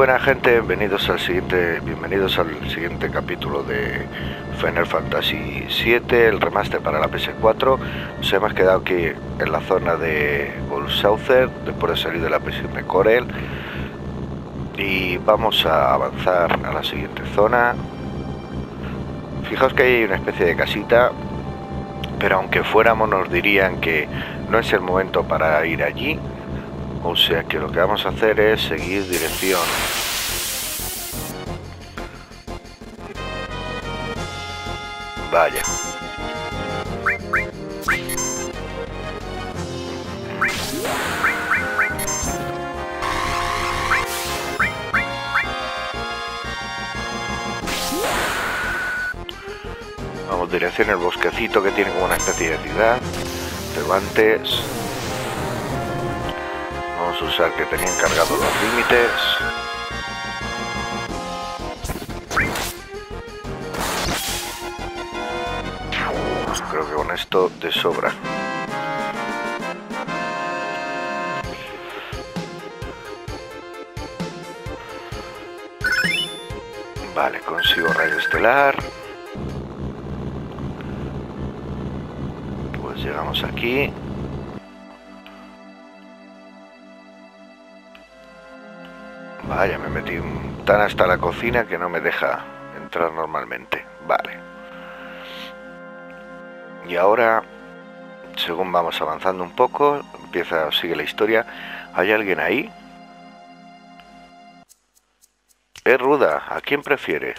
buena gente, bienvenidos al siguiente capítulo de Final Fantasy VII, el remaster para la PS4. Nos hemos quedado aquí en la zona de Bolshauser, después de salir de la prisión de Corel, y vamos a avanzar a la siguiente zona. Fijaos que hay una especie de casita, pero aunque fuéramos nos dirían que no es el momento para ir allí. O sea que lo que vamos a hacer es seguir dirección. Vaya. Vamos dirección el bosquecito que tiene como una especie de ciudad. Pero antes vamos a usar que tenían cargados los límites. Creo que con esto de sobra. Vale, consigo rayo estelar. Pues llegamos aquí. Vaya, me metí tan hasta la cocina que no me deja entrar normalmente. Vale. Y ahora, según vamos avanzando un poco, sigue la historia. ¿Hay alguien ahí? Ruda, ¿a quién prefieres?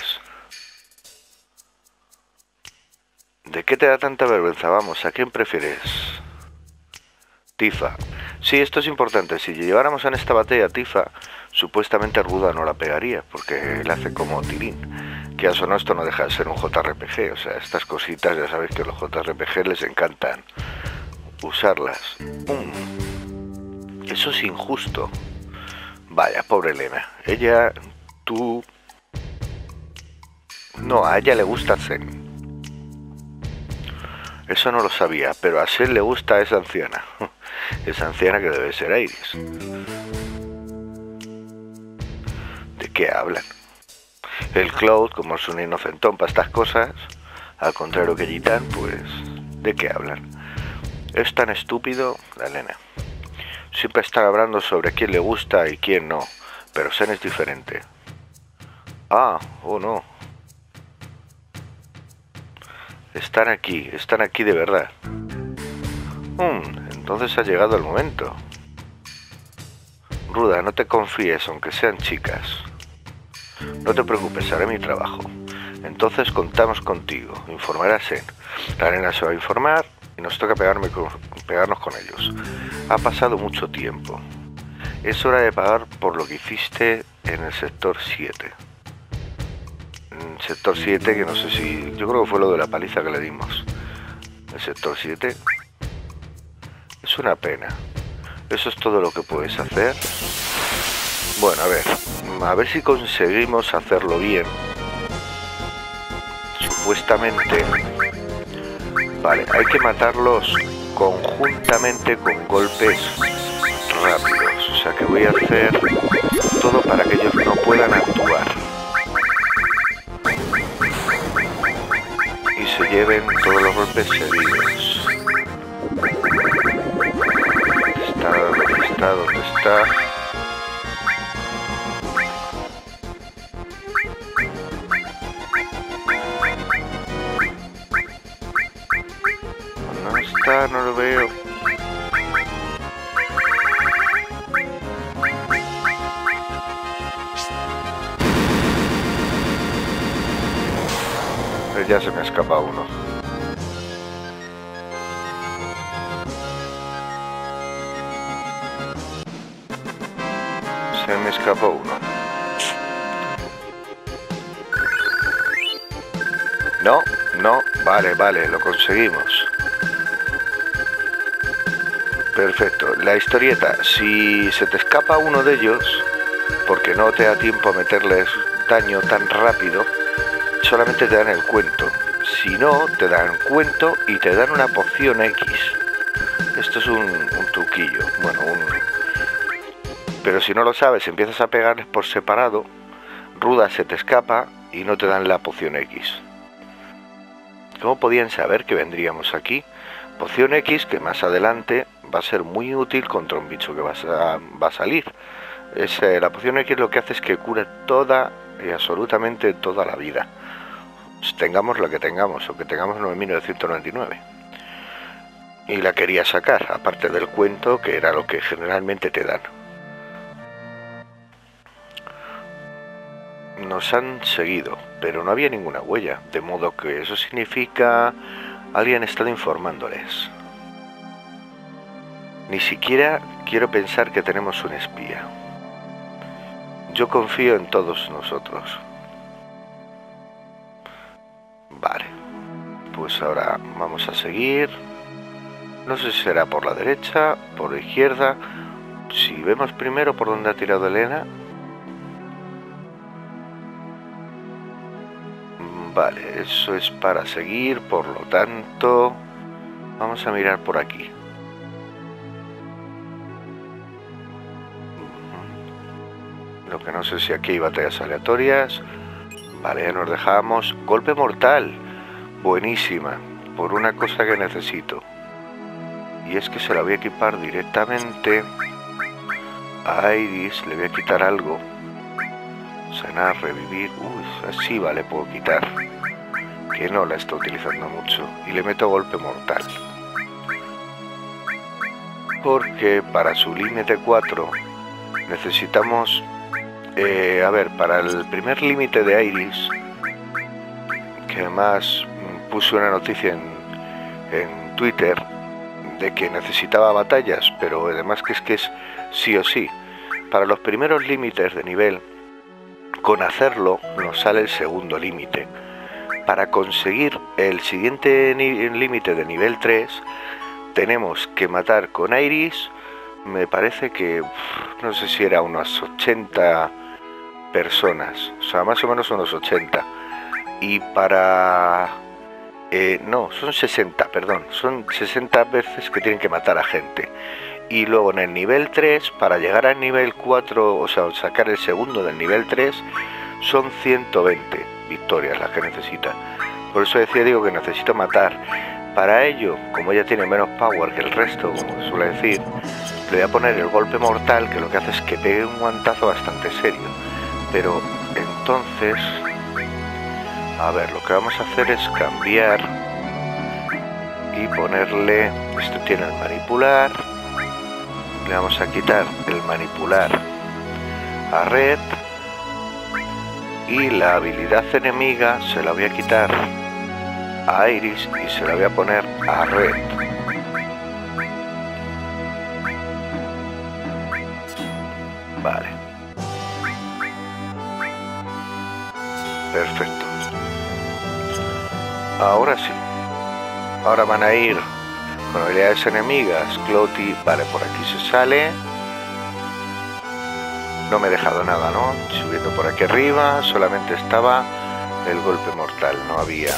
¿De qué te da tanta vergüenza? Vamos, ¿a quién prefieres? Tifa. Sí, esto es importante. Si lleváramos en esta batalla a Tifa, supuestamente Ruda no la pegaría, porque él hace como Tirín. Que eso no, esto no deja de ser un JRPG. O sea, estas cositas ya sabéis que a los JRPG les encantan usarlas. Eso es injusto. Vaya, pobre Elena. No, a ella le gusta Zen. Eso no lo sabía, pero a Zen le gusta esa anciana. Esa anciana que debe ser Iris. ¿De qué hablan? El Cloud, como es un inocentón para estas cosas, al contrario que Gitan, pues, ¿de qué hablan? Es tan estúpido, la Elena. Siempre están hablando sobre quién le gusta y quién no, pero Zen es diferente. Ah, oh no. Están aquí de verdad. Entonces ha llegado el momento. Ruda, no te confíes, aunque sean chicas. No te preocupes, haré mi trabajo. Entonces contamos contigo. Informaré a Zen. La nena se va a informar y nos toca pegarnos con ellos. Ha pasado mucho tiempo. Es hora de pagar por lo que hiciste en el sector 7. Sector 7, que no sé si... Yo creo que fue lo de la paliza que le dimos. El sector 7. Es una pena. ¿Eso es todo lo que puedes hacer? Bueno, a ver si conseguimos hacerlo bien. Supuestamente... Vale, hay que matarlos conjuntamente con golpes rápidos. O sea que voy a hacer todo para que ellos no puedan actuar. Y se lleven todos los golpes seguidos. ¿Dónde está? ¿Dónde está? No lo veo. Ya se me escapa uno. Se me escapó uno. No, vale, lo conseguimos. Perfecto. La historieta, si se te escapa uno de ellos, porque no te da tiempo a meterles daño tan rápido, solamente te dan el cuento. Si no, te dan cuento y te dan una poción X. Esto es un truquillo. Bueno, Pero si no lo sabes, empiezas a pegarles por separado, Ruda se te escapa y no te dan la poción X. ¿Cómo podían saber que vendríamos aquí? Poción X que más adelante va a ser muy útil contra un bicho que va a salir. La poción X lo que hace es que cura toda y absolutamente toda la vida. Tengamos la que tengamos, o que tengamos 9.999. Y la quería sacar, aparte del cuento, que era lo que generalmente te dan. Nos han seguido, pero no había ninguna huella, de modo que eso significa alguien ha estado informándoles. Ni siquiera quiero pensar que tenemos un espía. Yo confío en todos nosotros. Vale, pues ahora vamos a seguir. No sé si será por la derecha, por la izquierda. Si vemos primero por dónde ha tirado Elena. Vale, eso es para seguir, por lo tanto, vamos a mirar por aquí. Lo que no sé si aquí hay batallas aleatorias. Vale, ya nos dejamos. Golpe mortal. Buenísima. Por una cosa que necesito. Y es que se la voy a equipar directamente a Iris. Le voy a quitar algo. Sanar, revivir. Uy, así vale, puedo quitar. Que no la está utilizando mucho. Y le meto golpe mortal. Porque para su límite 4 necesitamos... a ver, para el primer límite de Iris, que además puse una noticia en Twitter de que necesitaba batallas, pero además que es sí o sí. Para los primeros límites de nivel, con hacerlo nos sale el segundo límite. Para conseguir el siguiente límite de nivel 3, tenemos que matar con Iris, me parece que, no sé si era unas 80 personas, o sea, más o menos unos 80. Y para... no, son 60, perdón, son 60 veces que tienen que matar a gente. Y luego en el nivel 3, para llegar al nivel 4, o sea, sacar el segundo del nivel 3, son 120 victorias las que necesita. Por eso digo que necesito matar. Para ello, como ella tiene menos power que el resto, como se suele decir, le voy a poner el golpe mortal, que lo que hace es que pegue un guantazo bastante serio. Pero entonces, a ver, lo que vamos a hacer es cambiar y ponerle, esto tiene el manipular, le vamos a quitar el manipular a Red y la habilidad enemiga se la voy a quitar a Iris y se la voy a poner a Red. Vale. Perfecto. Ahora sí. Ahora van a ir con habilidades enemigas. Cloti, vale, por aquí se sale. No me he dejado nada, ¿no? Subiendo por aquí arriba, solamente estaba el golpe mortal, no había...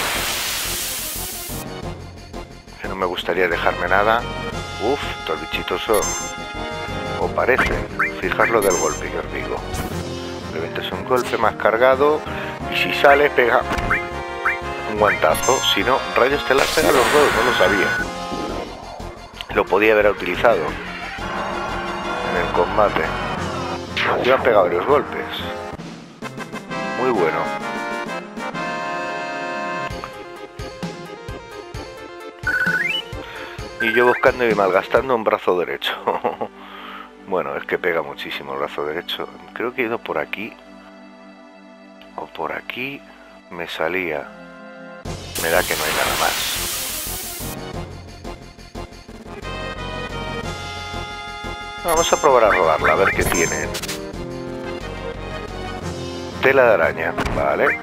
Que no me gustaría dejarme nada. Uf, estos bichitos son... o parecen. Fijaos lo del golpe que os digo. Simplemente es un golpe más cargado y si sale pega un guantazo. Si no, rayo estelar pega los dos, no lo sabía. Lo podía haber utilizado en el combate. Yo han pegado varios golpes. Muy bueno. Y yo buscando y malgastando un brazo derecho. Bueno, es que pega muchísimo el brazo derecho. Creo que he ido por aquí. O por aquí me salía. Me da que no hay nada más. Vamos a probar a robarla, a ver qué tienen. Tela de araña, vale.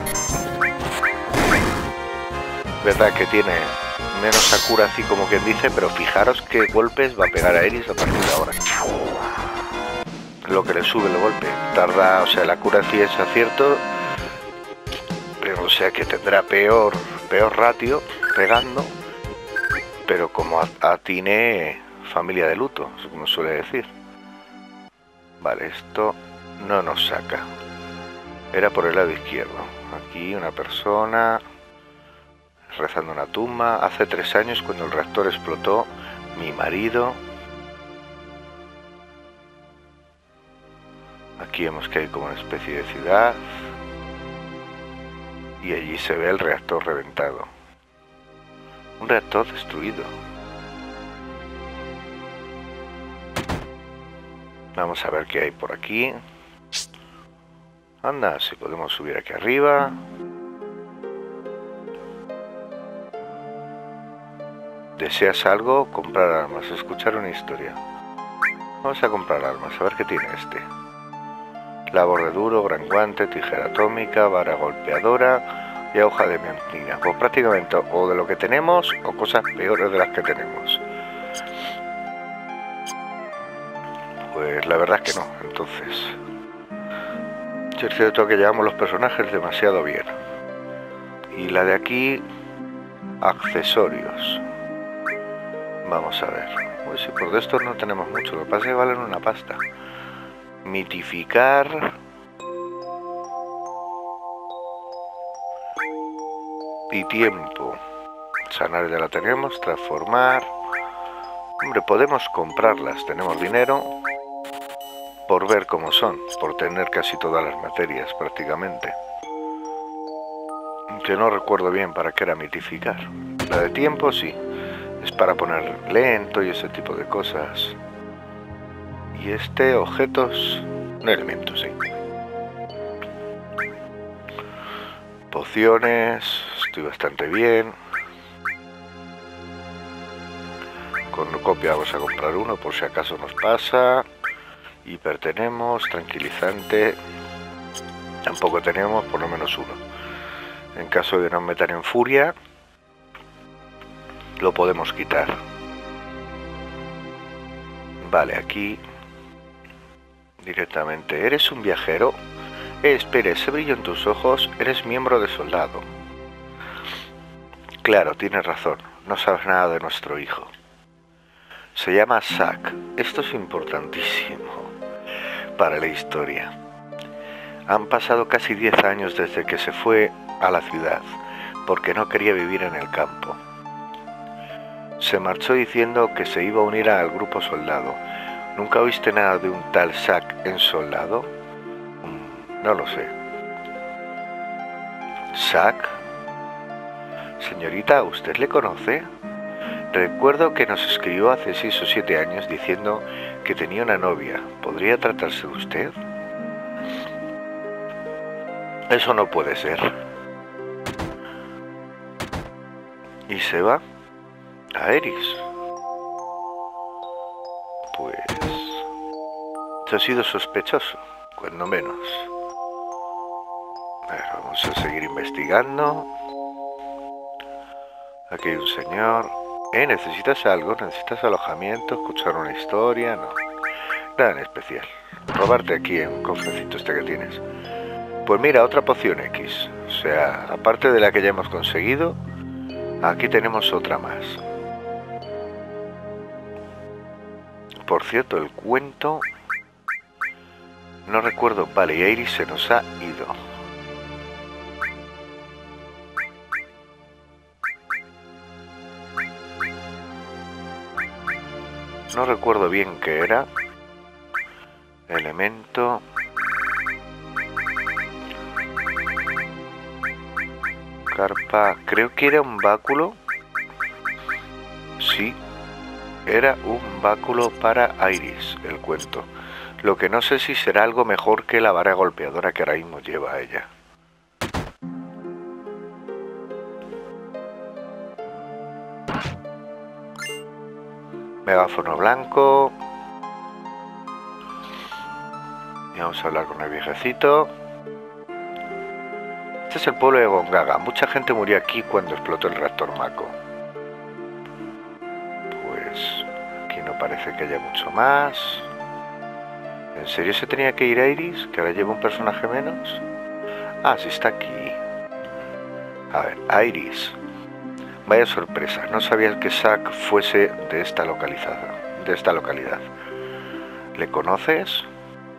Verdad que tiene menos accuracy como quien dice, pero fijaros qué golpes va a pegar a Iris a partir de ahora. Lo que le sube el golpe. Tarda, o sea, la accuracy es acierto, pero o sea que tendrá peor ratio pegando, pero como atine familia de luto, como suele decir. Vale, esto no nos saca. Era por el lado izquierdo. Aquí una persona rezando una tumba. Hace 3 años, cuando el reactor explotó, mi marido... Aquí vemos que hay como una especie de ciudad. Y allí se ve el reactor reventado. Un reactor destruido. Vamos a ver qué hay por aquí. Anda, si podemos subir aquí arriba. ¿Deseas algo? Comprar armas, escuchar una historia. Vamos a comprar armas, a ver qué tiene este. Labor de duro, gran guante, tijera atómica, vara golpeadora y hoja de mentina. Pues prácticamente o de lo que tenemos o cosas peores de las que tenemos. Pues la verdad es que no, entonces. Sí, es cierto que llevamos los personajes demasiado bien. Y la de aquí, accesorios. Vamos a ver. Pues sí, por de estos no tenemos mucho, lo que pasa es que valen una pasta. Mitificar. Y tiempo. Sanar ya la tenemos, transformar. Hombre, podemos comprarlas, tenemos dinero. Por ver cómo son, por tener casi todas las materias prácticamente. Que no recuerdo bien para qué era mitificar. La de tiempo sí, es para poner lento y ese tipo de cosas. Y este, objetos, elementos, sí. Pociones, estoy bastante bien. Con copia vamos a comprar uno por si acaso nos pasa. Hiper tenemos, tranquilizante tampoco tenemos, por lo menos uno. En caso de nos metan en furia, lo podemos quitar. Vale, aquí directamente. ¿Eres un viajero? Espera, ese brillo en tus ojos, eres miembro de soldado. Claro, tienes razón, no sabes nada de nuestro hijo. Se llama Zack. Esto es importantísimo para la historia. Han pasado casi 10 años desde que se fue a la ciudad, porque no quería vivir en el campo. Se marchó diciendo que se iba a unir al grupo soldado. ¿Nunca oíste nada de un tal Zack en soldado? No lo sé. ¿Zack? Señorita, ¿usted le conoce? Recuerdo que nos escribió hace 6 o 7 años diciendo que tenía una novia. ¿Podría tratarse de usted? Eso no puede ser. Y se va a Eris. Pues... esto ha sido sospechoso, cuando menos. A ver, vamos a seguir investigando. Aquí hay un señor. ¿Necesitas algo? ¿Necesitas alojamiento? ¿Escuchar una historia? No. Nada en especial. Robarte aquí en un cofrecito este que tienes. Pues mira, otra poción X. O sea, aparte de la que ya hemos conseguido, aquí tenemos otra más. Por cierto, el cuento... no recuerdo. Vale, y Iris se nos ha ido. No recuerdo bien qué era. Elemento. Carpa. Creo que era un báculo. Sí. Era un báculo para Iris, el cuento. Lo que no sé si será algo mejor que la vara golpeadora que ahora mismo lleva ella. Megáfono blanco. Y vamos a hablar con el viejecito. Este es el pueblo de Gongaga. Mucha gente murió aquí cuando explotó el reactor Mako. Pues aquí no parece que haya mucho más. ¿En serio se tenía que ir a Iris? ¿Que ahora lleva un personaje menos? Ah, sí está aquí. A ver, Iris. Vaya sorpresa, no sabía que Zack fuese de esta localidad. ¿Le conoces?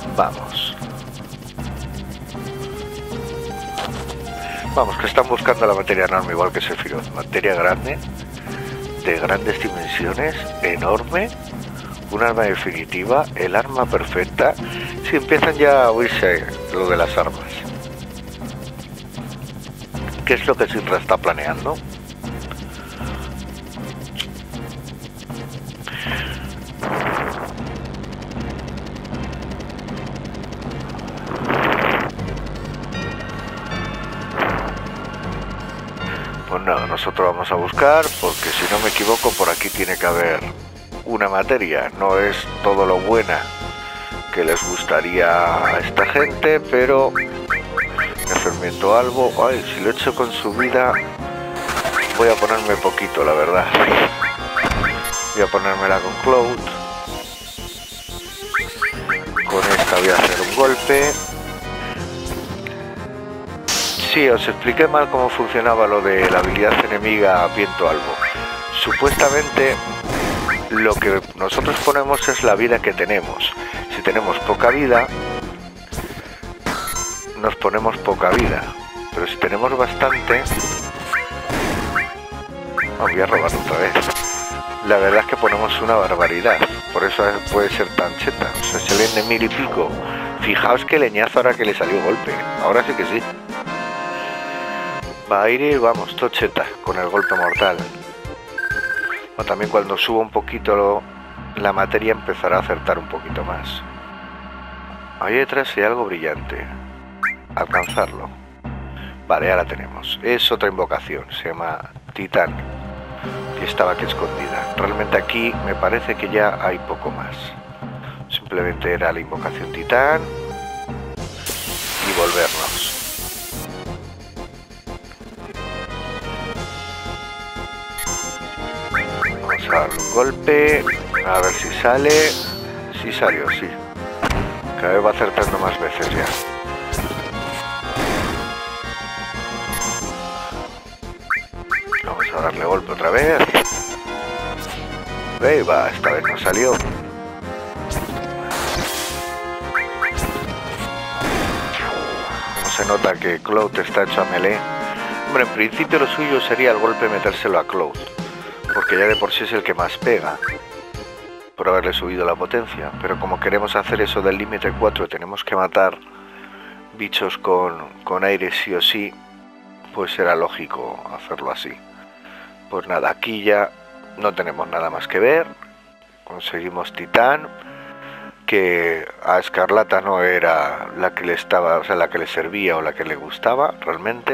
Vamos. Vamos, que están buscando la materia enorme, igual que Sephiroth. Materia grande, de grandes dimensiones, enorme, un arma definitiva, el arma perfecta. Si empiezan ya a oírse lo de las armas. ¿Qué es lo que Shinra está planeando? Pues nada, nosotros vamos a buscar, porque si no me equivoco por aquí tiene que haber una materia. No es todo lo buena que les gustaría a esta gente, pero el fermento algo, ay, si lo he hecho con su vida, voy a ponerme poquito, la verdad. Voy a ponérmela con Cloud. Con esta voy a hacer un golpe. Sí, os expliqué mal cómo funcionaba lo de la habilidad enemiga viento albo. Supuestamente lo que nosotros ponemos es la vida que tenemos. Si tenemos poca vida, nos ponemos poca vida, pero si tenemos bastante... Oh, voy a robar otra vez. La verdad es que ponemos una barbaridad, por eso puede ser tan cheta. O sea, se leen de 1000 y pico. Fijaos que leñazo ahora que le salió golpe. Ahora sí que sí. Va a ir y vamos, tocheta, con el golpe mortal. O también cuando suba un poquito la materia empezará a acertar un poquito más. Ahí detrás hay algo brillante. Alcanzarlo. Vale, ya la tenemos. Es otra invocación, se llama Titán. Y estaba aquí escondida. Realmente aquí me parece que ya hay poco más. Simplemente era la invocación Titán y volvernos. Vamos a dar un golpe, a ver si sale. Sí salió, sí. Cada vez va acertando más veces ya. Vamos a darle golpe otra vez. Ahí va, esta vez no salió. No se nota que Cloud está hecho a melee. Hombre, en principio lo suyo sería el golpe metérselo a Cloud, porque ya de por sí es el que más pega, por haberle subido la potencia. Pero como queremos hacer eso del límite 4, tenemos que matar bichos con aire sí o sí, pues era lógico hacerlo así. Pues nada, aquí ya no tenemos nada más que ver. Conseguimos Titán, que a Escarlata no era la que le estaba, o sea, la que le servía o la que le gustaba realmente,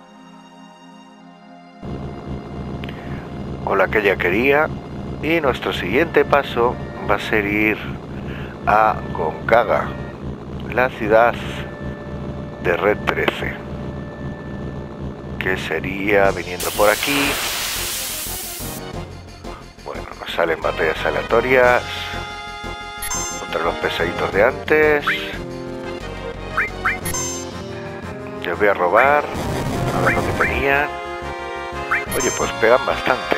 o la que ella quería. Y nuestro siguiente paso va a ser ir a Gongaga, la ciudad de Red 13, que sería viniendo por aquí. Bueno, nos salen batallas aleatorias contra los pesaditos de antes. Les voy a robar, a ver lo que tenían. Oye, pues pegan bastante,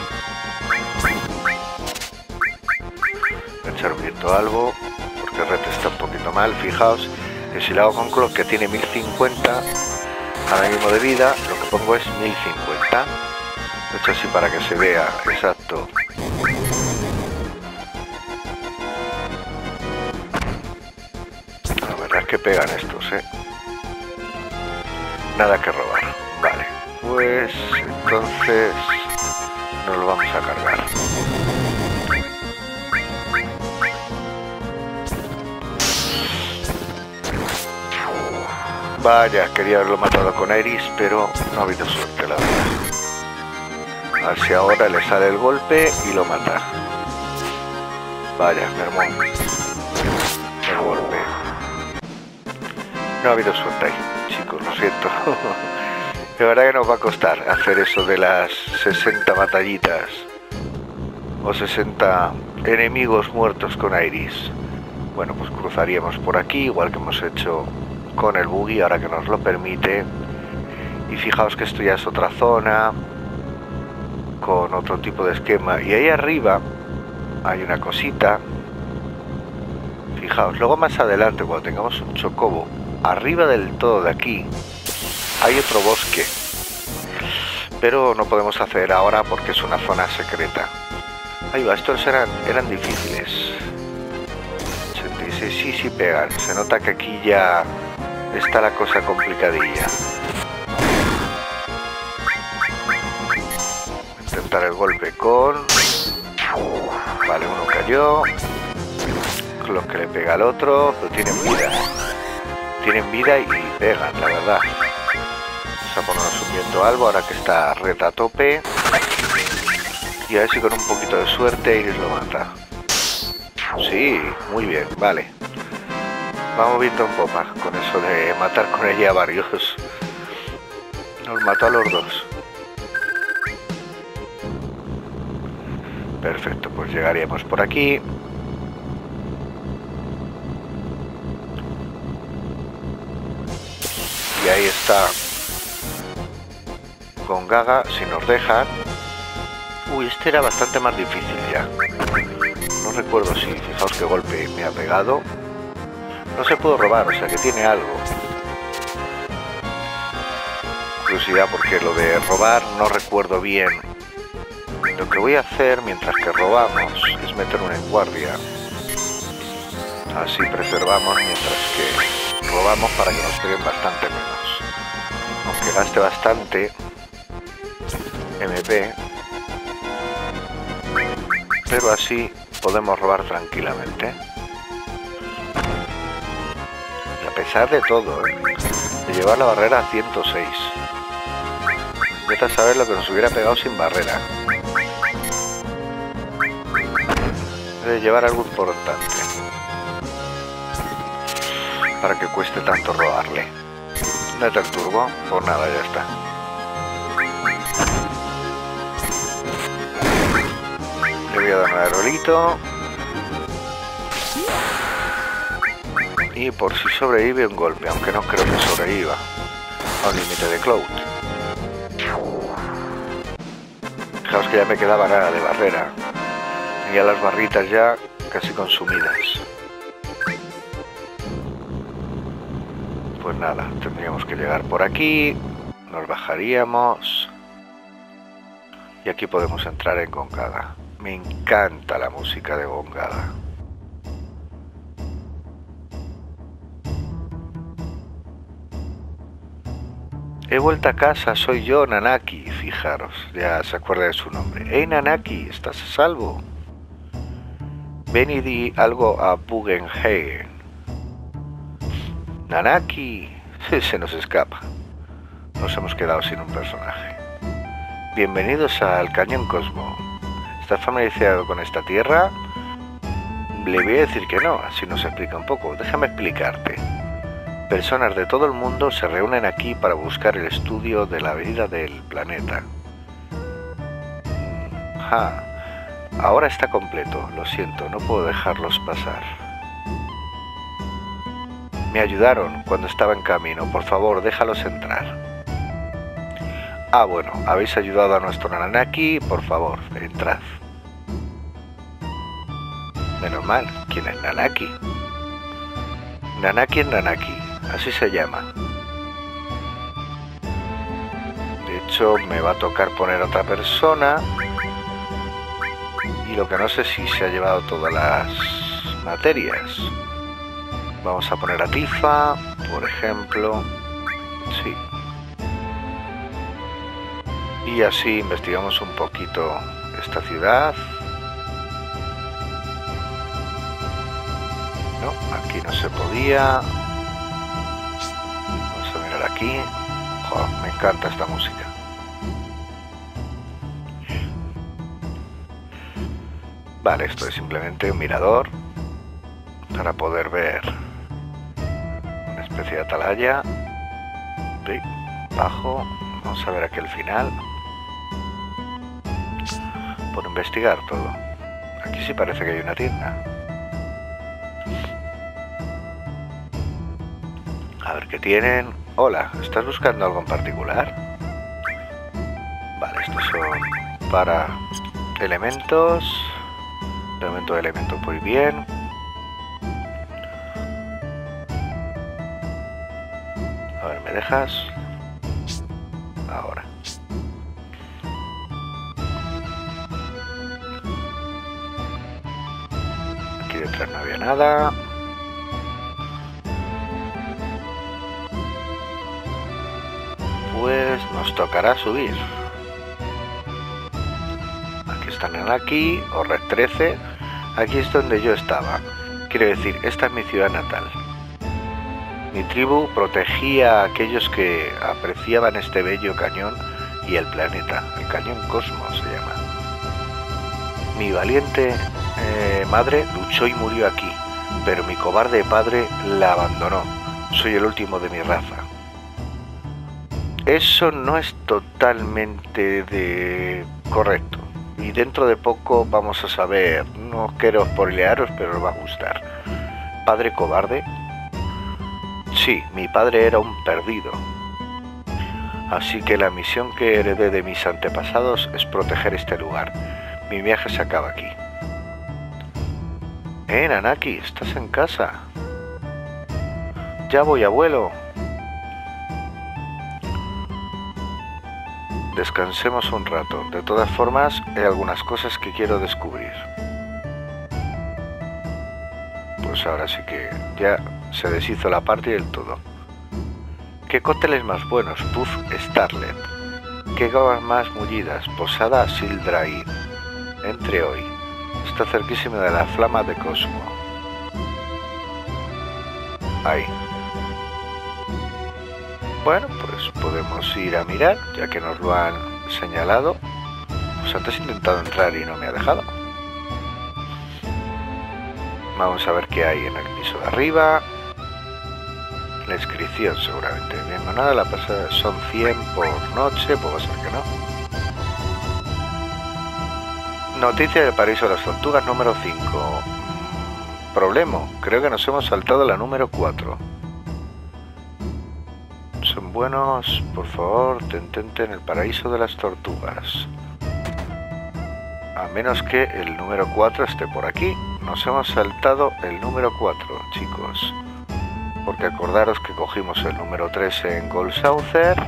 Voy a echar un viento algo, porque Red está un poquito mal. Fijaos que si lo hago con Cloud, que tiene 1050 ahora mismo de vida, lo que pongo es 1050. Lo he hecho así para que se vea exacto. La verdad es que pegan estos, Nada que robar. Vale, pues entonces nos lo vamos a cargar. Vaya, quería haberlo matado con Iris, pero no ha habido suerte, la verdad. A ver si ahora le sale el golpe y lo mata. Vaya, mermón. El golpe. No ha habido suerte ahí, chicos, lo siento. De verdad que nos va a costar hacer eso de las 60 batallitas o 60 enemigos muertos con Iris. Bueno, pues cruzaríamos por aquí, igual que hemos hecho con el buggy, ahora que nos lo permite. Y fijaos que esto ya es otra zona con otro tipo de esquema. Y ahí arriba hay una cosita. Fijaos, luego más adelante, cuando tengamos un chocobo arriba del todo de aquí, hay otro bosque, pero no podemos hacer ahora porque es una zona secreta. Ahí va, estos eran difíciles. 86, sí pegan. Se nota que aquí ya está la cosa complicadilla. Intentar el golpe con... Vale, uno cayó. Lo que le pega al otro, pero tienen vida. Tienen vida y pegan, la verdad. Vamos a ponernos un viento albo ahora que está Red a tope. Y a ver si con un poquito de suerte Iris lo mata. Sí, muy bien, vale. Vamos viento en popa con eso de matar con ella a varios. Nos mató a los dos. Perfecto, pues llegaríamos por aquí. Y ahí está Gongaga, si nos dejan. Uy, este era bastante más difícil ya. No recuerdo si, fijaos qué golpe me ha pegado. No se puede robar, o sea que tiene algo. Curiosidad, porque lo de robar no recuerdo bien. Lo que voy a hacer mientras que robamos es meterme en guardia. Así preservamos mientras que robamos para que nos peguen bastante menos. Aunque gaste bastante MP. Pero así podemos robar tranquilamente. Y a pesar de todo, de llevar la barrera a 106. Vete a saber lo que nos hubiera pegado sin barrera. Debe llevar algo importante para que cueste tanto robarle. Mete el turbo, por nada, ya está. Le voy a dar un aerolito. Y por si sobrevive un golpe, aunque no creo que sobreviva a un límite de Cloud. Fijaos que ya me quedaba nada de barrera. Tenía las barritas ya casi consumidas. Pues nada, tendríamos que llegar por aquí. Nos bajaríamos. Y aquí podemos entrar en Gongaga. Me encanta la música de Gongaga. He vuelto a casa, soy yo, Nanaki. Fijaros, ya se acuerda de su nombre. Hey Nanaki, ¿estás a salvo? Ven y di algo a Bugenhagen. Nanaki, se nos escapa. Nos hemos quedado sin un personaje. Bienvenidos al Cañón Cosmo. ¿Estás familiarizado con esta tierra? Le voy a decir que no, así nos explica un poco. Déjame explicarte. Personas de todo el mundo se reúnen aquí para buscar el estudio de la vida del planeta. Ahora está completo, lo siento, no puedo dejarlos pasar. Me ayudaron cuando estaba en camino, por favor, déjalos entrar. Bueno, habéis ayudado a nuestro Nanaki, por favor, entrad. Menos mal, ¿quién es Nanaki? Nanaki es Nanaki. Así se llama. De hecho, me va a tocar poner otra persona. Y lo que no sé si se ha llevado todas las materias. Vamos a poner a Tifa, por ejemplo. Sí. Y así investigamos un poquito esta ciudad. No, aquí no se podía. Aquí, me encanta esta música. Vale, esto es simplemente un mirador para poder ver una especie de atalaya. Sí, bajo, vamos a ver aquí el final. Por investigar todo. Aquí sí parece que hay una tienda. A ver qué tienen. Hola, ¿estás buscando algo en particular? Vale, estos son para elementos. De momento elementos muy bien. ¿Me dejas? Ahora. Aquí detrás no había nada. Pues nos tocará subir. Aquí está Nanaki, o Red 13. Aquí es donde yo estaba. Quiero decir, esta es mi ciudad natal. Mi tribu protegía a aquellos que apreciaban este bello cañón y el planeta. El cañón Cosmo se llama. Mi valiente madre luchó y murió aquí, pero mi cobarde padre la abandonó. Soy el último de mi raza. Eso no es totalmente correcto. Y dentro de poco vamos a saber. No quiero spoilearos, pero os va a gustar. ¿Padre cobarde? Sí, mi padre era un perdido. Así que la misión que heredé de mis antepasados es proteger este lugar. Mi viaje se acaba aquí. Nanaki, ¿estás en casa? Ya voy, abuelo. Descansemos un rato. De todas formas, hay algunas cosas que quiero descubrir. Pues ahora sí que ya se deshizo la parte del todo. ¿Qué cócteles más buenos? Puff Starlet. ¿Qué gavas más mullidas? Posada Sildraid. Entre hoy. Está cerquísimo de la flama de Cosmo. Ahí. Bueno, pues podemos ir a mirar, ya que nos lo han señalado. Pues antes he intentado entrar y no me ha dejado. Vamos a ver qué hay en el piso de arriba. La inscripción seguramente. Bien, no nada, la pasada son 100 por noche, pues va a ser que no. Noticia del paraíso de las tortugas número 5. Problema, creo que nos hemos saltado la número 4. Son buenos, por favor, detente en el paraíso de las tortugas. A menos que el número 4 esté por aquí. Nos hemos saltado el número 4, chicos. Porque acordaros que cogimos el número 3 en Gold Saucer.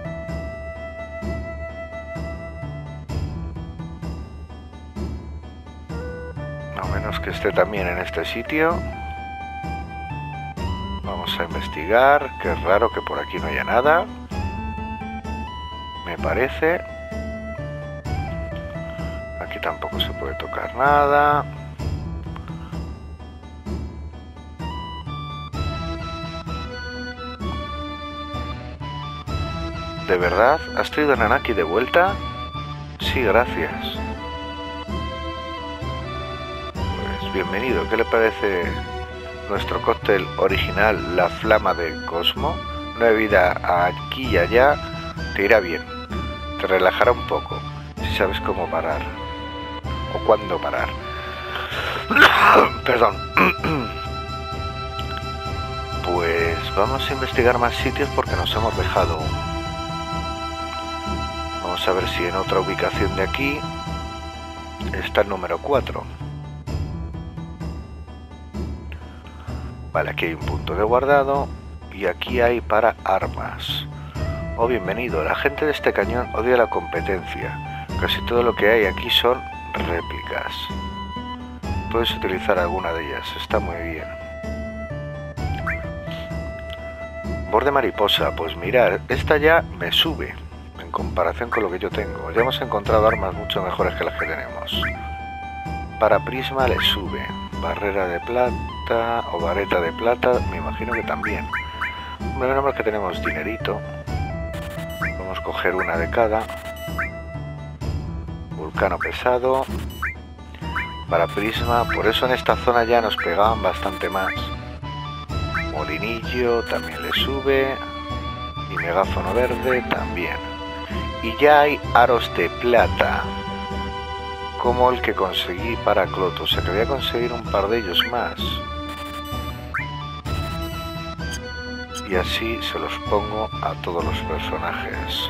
A menos que esté también en este sitio. Vamos a investigar. Qué raro que por aquí no haya nada. Me parece. Aquí tampoco se puede tocar nada. ¿De verdad? ¿Has traído a Nanaki de vuelta? Sí, gracias. Pues bienvenido. ¿Qué le parece nuestro cóctel original, la flama del Cosmo? Una bebida aquí y allá te irá bien. Te relajará un poco, si sabes cómo parar. O cuándo parar. Perdón. Pues vamos a investigar más sitios porque nos hemos dejado un... Vamos a ver si en otra ubicación de aquí está el número 4. Vale, aquí hay un punto de guardado y aquí hay para armas. Oh, bienvenido. La gente de este cañón odia la competencia. Casi todo lo que hay aquí son réplicas. Puedes utilizar alguna de ellas, está muy bien. Borde mariposa, pues mirad, esta ya me sube. En comparación con lo que yo tengo. Ya hemos encontrado armas mucho mejores que las que tenemos. Para prisma le sube. Barrera de plata o vareta de plata, me imagino que también. Menos mal que tenemos dinerito. Vamos a coger una de cada. Vulcano pesado. Para prisma, por eso en esta zona ya nos pegaban bastante más. Molinillo también le sube. Y megáfono verde también. Y ya hay aros de plata, como el que conseguí para Cloto. O sea que voy a conseguir un par de ellos más. Y así se los pongo a todos los personajes.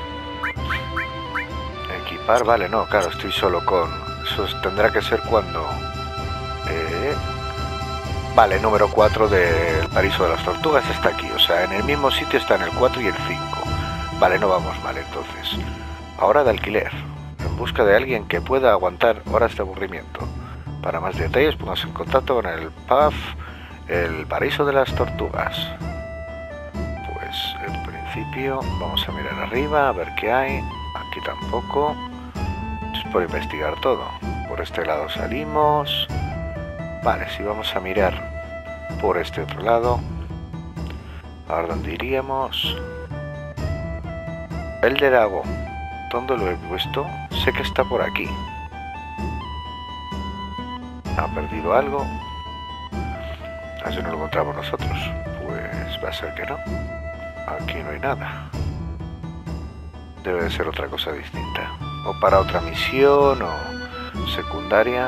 Equipar, vale, no, claro, estoy solo con... Eso tendrá que ser cuando... Vale, número 4 del Paraíso de las Tortugas está aquí, o sea, en el mismo sitio están el 4 y el 5. Vale, no vamos mal entonces. Ahora de alquiler, en busca de alguien que pueda aguantar horas de aburrimiento. Para más detalles, póngase en contacto con el pub El Paraíso de las Tortugas. Pues en principio vamos a mirar arriba a ver qué hay. Aquí tampoco. Es por investigar todo. Por este lado salimos. Vale, si vamos a mirar por este otro lado, a ver dónde iríamos. El de Lago, ¿dónde lo he puesto? Sé que está por aquí. ¿Ha perdido algo? Así no lo encontramos nosotros. Pues va a ser que no. Aquí no hay nada. Debe de ser otra cosa distinta. O para otra misión o secundaria.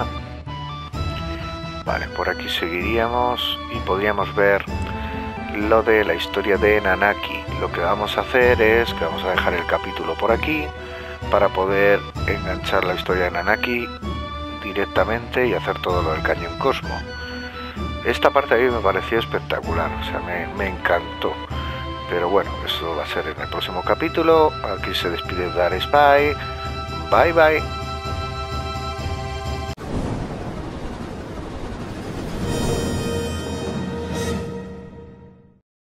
Vale, por aquí seguiríamos y podríamos ver lo de la historia de Nanaki. Lo que vamos a hacer es que vamos a dejar el capítulo por aquí para poder enganchar la historia de Nanaki directamente y hacer todo lo del Cañón Cosmo. Esta parte a mí me pareció espectacular, o sea, me encantó. Pero bueno, eso va a ser en el próximo capítulo. Aquí se despide Dark Spy. Bye bye.